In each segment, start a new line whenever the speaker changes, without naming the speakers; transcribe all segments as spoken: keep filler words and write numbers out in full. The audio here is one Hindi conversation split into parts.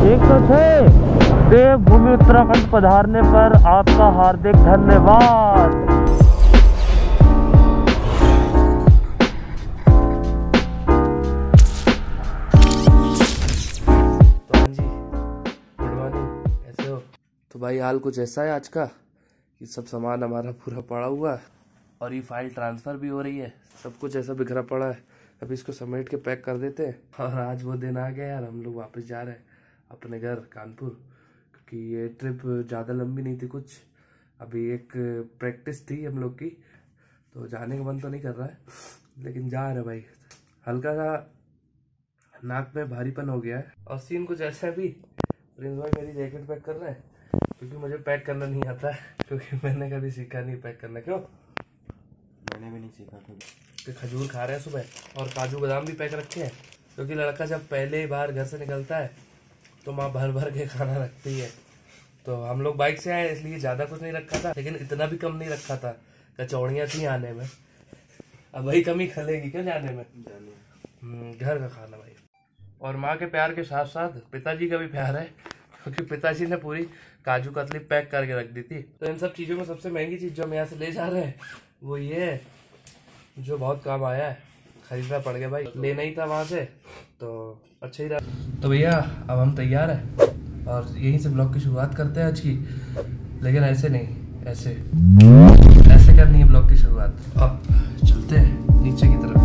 एक सौ छह देवभूमि उत्तराखंड पधारने पर आपका हार्दिक धन्यवाद। तो हाँ जी, गुड मॉर्निंग, कैसे हो? तो भाई हाल कुछ ऐसा है आज का कि सब सामान हमारा पूरा पड़ा हुआ है और ये फाइल ट्रांसफ़र भी हो रही है, सब कुछ ऐसा बिखरा पड़ा है। अभी इसको समेट के पैक कर देते हैं और आज वो दिन आ गया यार, हम लोग वापस जा रहे हैं अपने घर कानपुर, क्योंकि ये ट्रिप ज़्यादा लंबी नहीं थी कुछ। अभी एक प्रैक्टिस थी हम लोग की, तो जाने का मन तो नहीं कर रहा है, लेकिन जा रहे हैं भाई। हल्का सा नाक में भारीपन हो गया है और सीन कुछ ऐसा है। भी प्रिंस भाई मेरी जैकेट पैक कर रहे हैं, क्योंकि मुझे पैक करना नहीं आता है, क्योंकि मैंने कभी सीखा नहीं पैक करना। क्यों?
मैंने भी नहीं सीखा कभी।
तो खजूर खा रहे हैं सुबह और काजू बादाम भी पैक रखे हैं, क्योंकि लड़का जब पहले बार घर से निकलता है तो माँ भर भर के खाना रखती है। तो हम लोग बाइक से आए इसलिए ज़्यादा कुछ नहीं रखा था, लेकिन इतना भी कम नहीं रखा था। कचौड़ियाँ थी आने में, अब वही कमी खलेगी क्या जाने में? जाने घर का खाना भाई। और माँ के प्यार के साथ साथ पिताजी का भी प्यार है, क्योंकि पिताजी ने पूरी काजू कतली पैक करके रख दी थी। तो इन सब चीज़ों में सबसे महंगी चीज़ जो हम यहाँ से ले जा रहे हैं वो ये है, जो बहुत काम आया है, खरीदना पड़ गया भाई, लेना ही था वहाँ से, तो अच्छा ही रहा। तो भैया अब हम तैयार हैं और यहीं से ब्लॉग की शुरुआत करते हैं आज की, लेकिन ऐसे नहीं, ऐसे ऐसे करनी है ब्लॉग की शुरुआत। अब चलते हैं नीचे की तरफ।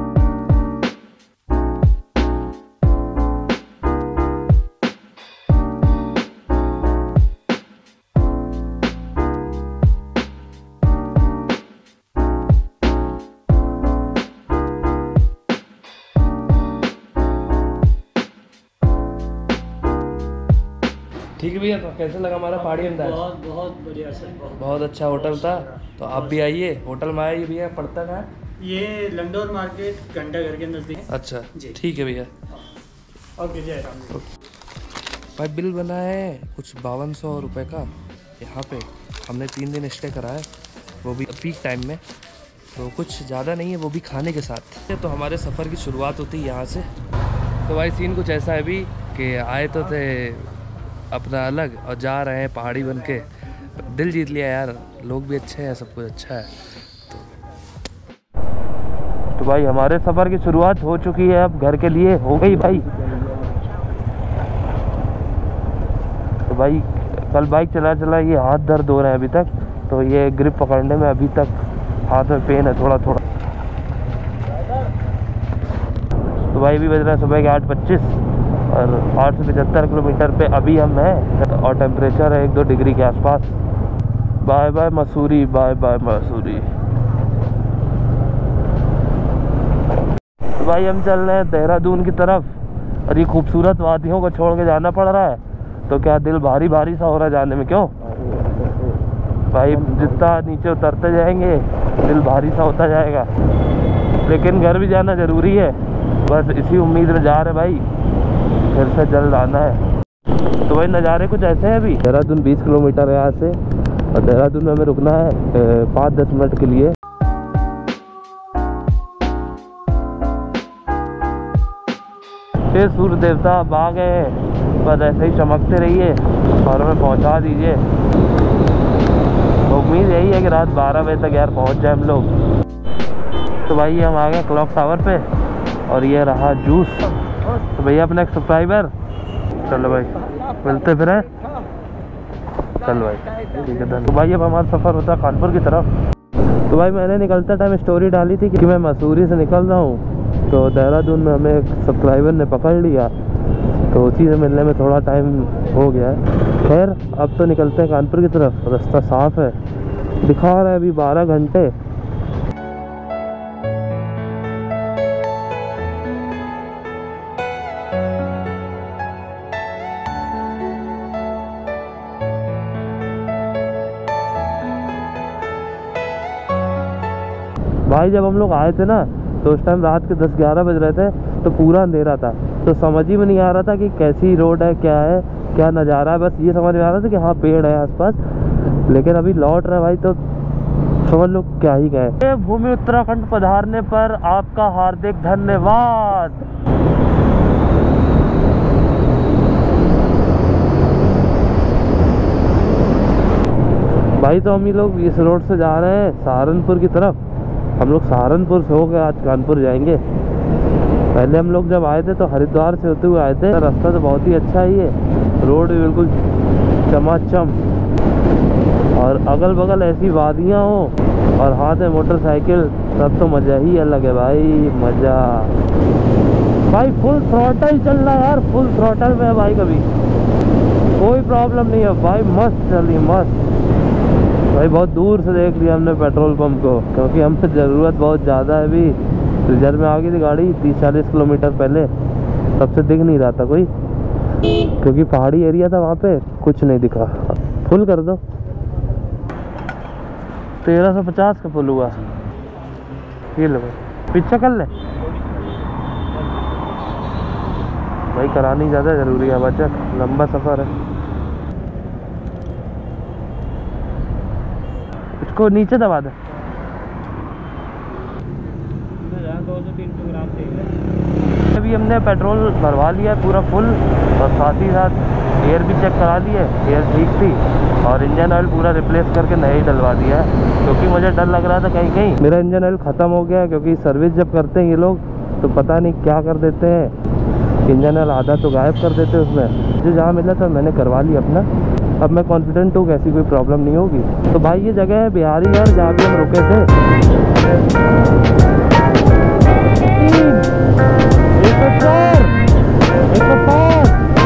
ठीक है भैया, तो कैसे लगा हमारा पहाड़ी अंदाज?
बहुत बहुत बढ़िया सर, बहुत,
बहुत अच्छा होटल था। तो आप भी आइए, होटल में आइए भैया। पड़ता कहाँ?
ये लंडोर मार्केट घंटा घर के नज़दीक।
अच्छा ठीक है भैया,
और जय राम।
भाई बिल बना है कुछ बावन सौ रुपये का। यहाँ पे हमने तीन दिन स्टे करा है, वो भी पीक टाइम में, तो कुछ ज़्यादा नहीं है, वो भी खाने के साथ। तो हमारे सफ़र की शुरुआत होती है यहाँ से। तो भाई सीन कुछ ऐसा है भी कि आए तो थे अपना अलग और जा रहे हैं पहाड़ी बन के। दिल जीत लिया यार, लोग भी अच्छे हैं, सब कुछ अच्छा है। तो, तो भाई हमारे सफ़र की शुरुआत हो चुकी है, अब घर के लिए हो गई भाई। तो भाई कल बाइक चला चला ये हाथ दर्द हो रहे हैं अभी तक, तो ये ग्रिप पकड़ने में अभी तक हाथ में पेन है थोड़ा थोड़ा। तो भाई अभी बज रहा है सुबह के आठ पच्चीस और आठ सौ पचहत्तर किलोमीटर पे अभी हम हैं और टेम्परेचर है एक दो डिग्री के आसपास। Bye bye Mussoorie, bye bye Mussoorie. तो भाई हम चल रहे हैं देहरादून की तरफ और ये खूबसूरत वादियों को छोड़ के जाना पड़ रहा है, तो क्या दिल भारी भारी सा हो रहा है जाने में। क्यों भाई? जितना नीचे उतरते जाएंगे दिल भारी सा होता जाएगा, लेकिन घर भी जाना ज़रूरी है। बस इसी उम्मीद में जा रहे भाई, फिर से जल्द आना है। तो भाई नज़ारे कुछ ऐसे हैं। अभी देहरादून बीस किलोमीटर है यहाँ से और देहरादून में हमें रुकना है पाँच दस मिनट के लिए। फिर सूर्य देवता अब आ गए हैं, बस ऐसे ही चमकते रहिए और हमें पहुँचा दीजिए। तो उम्मीद यही है कि रात बारह बजे तक यार पहुँच जाए हम लोग। तो भाई हम आ गए क्लॉक टावर पे और ये रहा जूस। तो भैया अपना एक सब्सक्राइबर, चलो भाई मिलते फिर हैं। चलो भाई ठीक है धन्यवाद। तो भाई अब हमारा सफ़र होता है कानपुर की तरफ। तो भाई मैंने निकलता टाइम स्टोरी डाली थी कि मैं मसूरी से निकल रहा हूँ, तो देहरादून में हमें एक सब्सक्राइबर ने पकड़ लिया, तो उसी से मिलने में थोड़ा टाइम हो गया है। खैर अब तो निकलते हैं कानपुर की तरफ, रास्ता साफ़ है, दिखा रहा है अभी बारह घंटे। भाई जब हम लोग आए थे ना तो उस टाइम रात के दस ग्यारह बज रहे थे, तो पूरा अंधेरा था, तो समझ ही में नहीं आ रहा था कि कैसी रोड है, क्या है, क्या नज़ारा है। बस ये समझ में आ रहा था कि हाँ पेड़ है आसपास, लेकिन अभी लौट रहे भाई तो समझ लो क्या ही कहे। भूमि उत्तराखंड पधारने पर आपका हार्दिक धन्यवाद। भाई तो हम ही लोग इस रोड से जा रहे हैं सहारनपुर की तरफ। हम लोग सहारनपुर से होकर आज कानपुर जाएंगे। पहले हम लोग जब आए थे तो हरिद्वार से होते हुए आए थे। रास्ता तो बहुत ही अच्छा ही है, रोड भी बिल्कुल चमाचम, और अगल बगल ऐसी वादियाँ हो और हाथ में मोटरसाइकिल, तब तो मज़ा ही अलग है भाई, मज़ा। भाई फुल थ्रॉटल चल रहा है यार, फुल थ्रॉटल में है भाई, कभी कोई प्रॉब्लम नहीं है भाई, मस्त चली मस्त। भाई बहुत दूर से देख लिया हमने पेट्रोल पंप को, क्योंकि हमें ज़रूरत बहुत ज़्यादा है। अभी रिजर्व में आ गई थी गाड़ी तीस चालीस किलोमीटर पहले, तब से दिख नहीं रहा था कोई, क्योंकि पहाड़ी एरिया था, वहाँ पे कुछ नहीं दिखा। फुल कर दो, तेरह सौ पचास का फुल हुआ। ये लो भाई, पीछे कर ले भाई, करानी ज़्यादा ज़रूरी है, बचत लंबा सफ़र है। इसको नीचे दबा दे,
दो सौ तीन सौ ग्राम चाहिए।
अभी हमने पेट्रोल भरवा लिया पूरा फुल, और साथ ही साथ एयर भी चेक करा लिए, एयर ठीक थी, और इंजन ऑयल पूरा रिप्लेस करके नया ही डलवा दिया है, क्योंकि मुझे डर लग रहा था कहीं कहीं मेरा इंजन ऑयल ख़त्म हो गया। क्योंकि सर्विस जब करते हैं ये लोग तो पता नहीं क्या कर देते हैं, इंजन ऑयल आधा तो गायब कर देते हैं उसमें। मुझे जहाँ मिला था मैंने करवा लिया अपना, अब मैं कॉन्फिडेंट हूँ कि ऐसी कोई प्रॉब्लम नहीं होगी। तो भाई ये जगह है बिहारीगढ़, जहाँ भी हम रुके थे। एक सौ चार, एक सौ पाँच,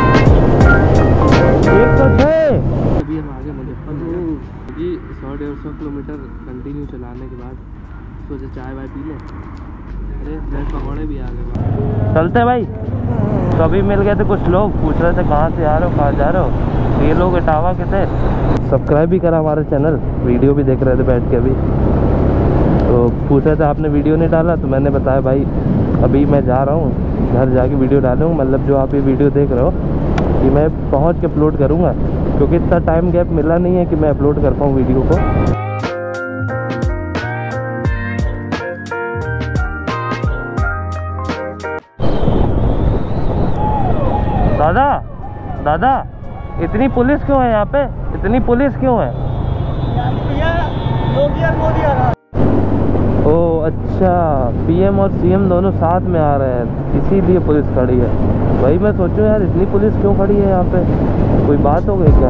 एक सौ छः। अभी हम आगे मुजफ्फरनगर, क्योंकि सौ डेढ़ सौ किलोमीटर कंटिन्यू चलाने के बाद सोचे चाय वाय पी लें। अरे ब्रेड पकौड़े भी आ गए, चलते भाई। तो अभी मिल गए थे कुछ लोग, पूछ रहे थे कहाँ से आ रहे हो, कहाँ जा रहे हो। ये लोग इटावा के थे, सब्सक्राइब भी करा हमारे चैनल, वीडियो भी देख रहे थे बैठ के अभी। तो पूछ रहे थे आपने वीडियो नहीं डाला, तो मैंने बताया भाई अभी मैं जा रहा हूँ, घर जाके वीडियो डालूँगा। मतलब जो आप ये वीडियो देख रहे हो कि मैं पहुँच के अपलोड करूँगा, क्योंकि इतना टाइम गैप मिला नहीं है कि मैं अपलोड कर पाऊँ वीडियो को। दादा दादा इतनी पुलिस क्यों है यहाँ पे, इतनी पुलिस क्यों है?
योगी और मोदी आ रहा है।
ओ अच्छा, पीएम और सीएम दोनों साथ में आ रहे हैं, इसीलिए पुलिस खड़ी है। भाई मैं सोचूं यार इतनी पुलिस क्यों खड़ी है यहाँ पे, कोई बात हो गई क्या?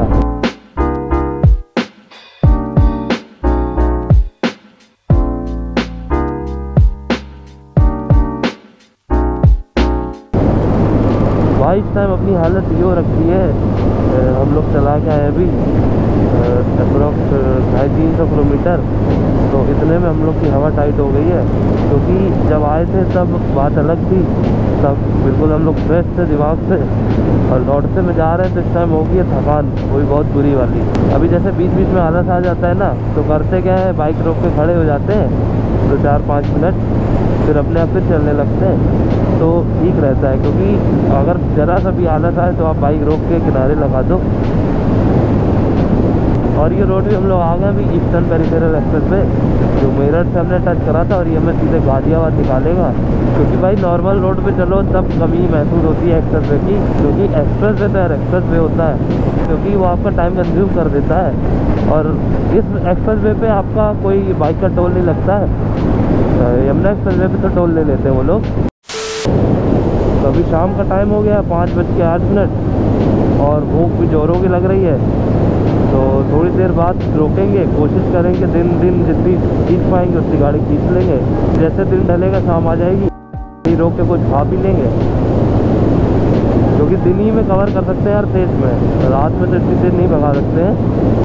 भाई इस टाइम अपनी हालत ये हो रखी है, हम लोग चला के आए अभी अप्रोक्स ढाई तीन सौ किलोमीटर, तो इतने में हम लोग की हवा टाइट हो गई है। क्योंकि जब आए थे तब बात अलग थी, तब बिल्कुल हम लोग फ्रेश थे दिमाग से, और लौटते में जा रहे हैं तो इस टाइम हो गई है थकान, वो भी बहुत बुरी वाली। अभी जैसे बीच बीच में आलस आ जाता है ना, तो करते क्या है, बाइक रोक के खड़े हो जाते हैं तो चार पाँच मिनट, फिर अपने आप फिर चलने लगते हैं, तो ठीक रहता है। क्योंकि अगर ज़रा सा भी आलस आए तो आप बाइक रोक के किनारे लगा दो। और ये रोड भी हम लोग आ गए अभी ईस्टर्न पेरिफेरल एक्सप्रेस पे, जो मेरठ से हमने टच करा था, और ये हमें सीधे गाजियाबाद निकालेगा। क्योंकि भाई नॉर्मल रोड पे चलो तब कमी महसूस होती है एक्सप्रेस वे की, क्योंकि एक्सप्रेस वे तो यार एक्सप्रेस वे होता है, क्योंकि वो आपका टाइम कंज्यूम कर देता है। और इस एक्सप्रेस वे पे आपका कोई बाइक का टोल नहीं लगता है, यमुना एक्सप्रेस वे पे तो टोल ले लेते हैं वो लोग। तो अभी शाम का टाइम हो गया, पाँच बज के आठ मिनट, और भूख भी जोरों की लग रही है, तो थोड़ी देर बाद रोकेंगे, कोशिश करेंगे दिन दिन जितनी खींच पाएंगे उतनी गाड़ी खींच लेंगे। जैसे दिन ढलेगा शाम आ जाएगी, रोक के कुछ खा पी लेंगे, क्योंकि दिन ही में कवर कर सकते हैं यार तेज में, रात में तो इतनी तेज नहीं भगा सकते हैं।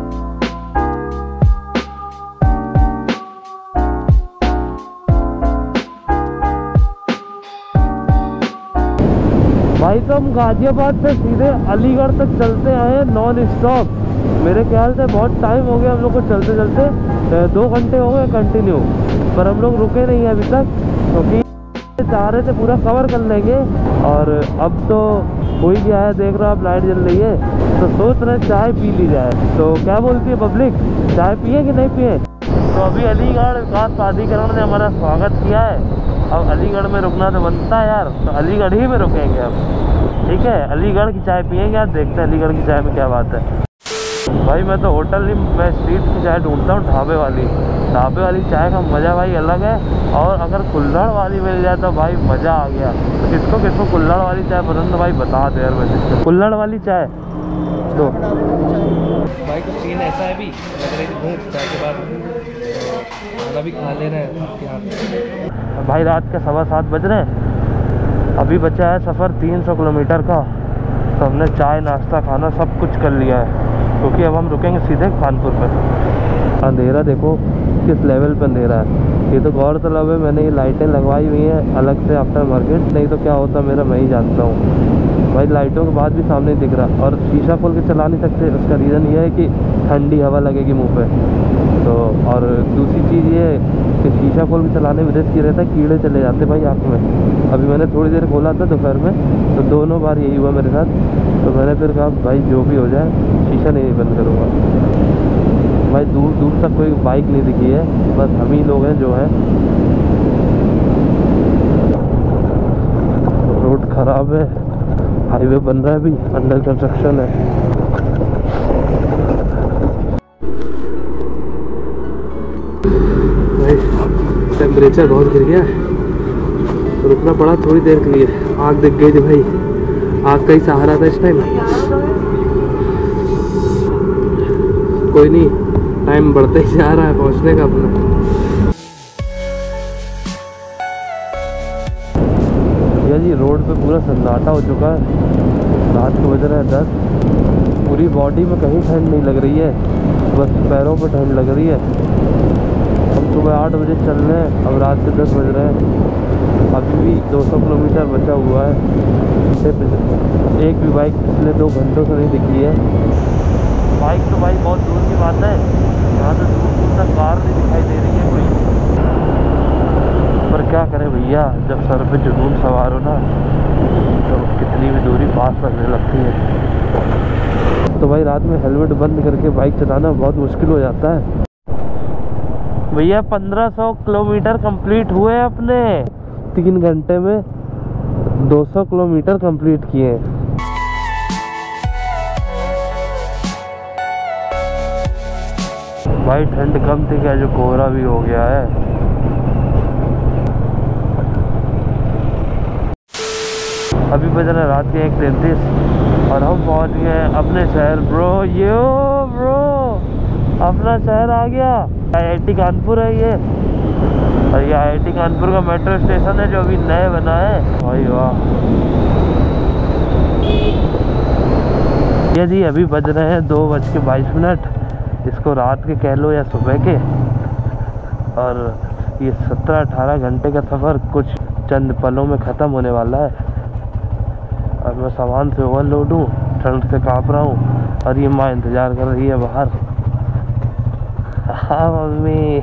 भाई तो हम गाजियाबाद से सीधे अलीगढ़ तक चलते आए नॉन स्टॉप। मेरे ख्याल से बहुत टाइम हो गया हम लोग को चलते चलते, दो घंटे हो गए कंटिन्यू, पर हम लोग रुके नहीं हैं अभी तक, क्योंकि चाह रहे थे पूरा कवर कर लेंगे। और अब तो हो ही गया है, देख रहे हो आप लाइट जल रही है, तो सोच रहे चाय पी ली जाए। तो क्या बोलती है पब्लिक, चाय पिए कि नहीं पिए? तो अभी अलीगढ़ विकास प्राधिकरण ने हमारा स्वागत किया है, अब अलीगढ़ में रुकना तो बनता है यार, तो अलीगढ़ ही में रुकेंगे अब, ठीक है। अलीगढ़ की चाय पियेंगे यार, देखते हैं अलीगढ़ की चाय में क्या बात है। भाई मैं तो होटल नहीं, मैं स्ट्रीट की चाय ढूंढता हूँ, ढाबे वाली। ढाबे वाली चाय का मज़ा भाई अलग है। और अगर कुल्हड़ वाली मिल जाए तो भाई मज़ा आ गया। तो किसको किसको कुल्हड़ वाली चाय पसंद है भाई बता दो यार। वैसे कुल्हड़ वाली चाय तो भाई का सीन ऐसा है, भी लग रही थी भूख, चाय के बाद खाना भी खा ले रहे हैं भाई। रात के सवा सात बज रहे हैं, अभी बचा है सफ़र तीन सौ किलोमीटर का। तो हमने चाय नाश्ता खाना सब कुछ कर लिया है, क्योंकि अब हम रुकेंगे सीधे कानपुर पर। अंधेरा देखो किस लेवल पर अंधेरा है। ये तो गौरतलब है मैंने ये लाइटें लगवाई हुई हैं अलग से आफ्टर मार्केट, नहीं तो क्या होता मेरा मैं ही जानता हूँ भाई। लाइटों के बाद भी सामने दिख रहा, और शीशा खोल के चला नहीं सकते। उसका रीज़न ये है कि ठंडी हवा लगेगी मुंह पे। तो और दूसरी चीज़ ये है कि शीशा खोल के चलाने में रिस्क ये रहता है कीड़े चले जाते भाई आँख में। अभी मैंने थोड़ी देर खोला था दोपहर में, तो दोनों बार यही हुआ मेरे साथ। तो मैंने फिर कहा भाई जो भी हो जाए शीशा नहीं बंद करूँगा भाई। दूर दूर तक कोई बाइक नहीं दिखी है, बस हम ही लोग हैं जो हैं। रोड ख़राब है, हाईवे बन रहा है अभी, अंडर कंस्ट्रक्शन है। भाई टेम्परेचर बहुत गिर गया, रुकना पड़ा थोड़ी देर के लिए। आग दिख गई थी भाई, आग का ही सहारा था इस टाइम। कोई नहीं, टाइम बढ़ते ही जा रहा है पहुंचने का अपना। भैया जी रोड पे पूरा सन्नाटा हो चुका है, रात को बज रहा है दस। पूरी बॉडी में कहीं ठंड नहीं लग रही है, बस पैरों पे ठंड लग रही है। हम सुबह आठ बजे चल रहे हैं, अब रात के दस बज रहे हैं। अभी भी दो सौ किलोमीटर बचा हुआ है। एक भी बाइक पिछले दो घंटों से नहीं दिखी है। बाइक तो भाई बहुत दूर की बात है, यहाँ से दूर दूर तक कार नहीं दिखाई दे रही है कोई। पर क्या करें भैया, जब सर पे जुनून सवार हो ना तो कितनी भी दूरी पास लगने लगती है। तो भाई रात में हेलमेट बंद करके बाइक चलाना बहुत मुश्किल हो जाता है। भैया पंद्रह सौ किलोमीटर कंप्लीट हुए अपने, तीन घंटे में दो सौ किलोमीटर कंप्लीट किए। भाई ठंड कम थी क्या, जो कोहरा भी हो गया है। अभी बज रहा है रात के एक तैंतीस और हम पहुंच गए अपने शहर। ब्रो यो ब्रो अपना शहर आ गया, आई आई टी कानपुर है ये। और ये आई आई टी कानपुर का मेट्रो स्टेशन है जो अभी नए बना है भाई। वाह ये जी अभी बज रहे हैं दो बज के बाईस मिनट। इसको रात के कह लो या सुबह के। और ये सत्रह अठारह घंटे का सफ़र कुछ चंद पलों में ख़त्म होने वाला है। और मैं सामान से ओवरलोड हूँ, ठंड से काँप रहा हूँ, और ये माँ इंतज़ार कर रही है बाहर। हाँ मम्मी।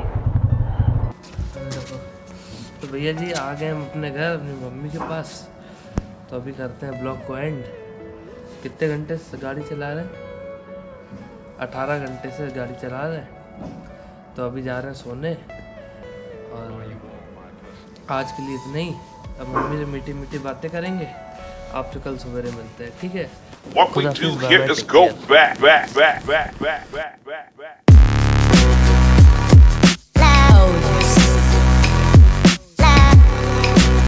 तो भैया जी आ गए हम अपने घर, अपनी मम्मी के पास। तो अभी करते हैं ब्लॉग को एंड। कितने घंटे से गाड़ी चला रहे हैं? अठारह घंटे से गाड़ी चला रहे हैं। तो अभी जा रहे हैं सोने, और आज के लिए इतना ही। अब मम्मी से मीठी मीठी बातें करेंगे। आपसे कल सवेरे मिलते हैं, ठीक है?
What we do here is go back, back, back, back, back, back, back, back.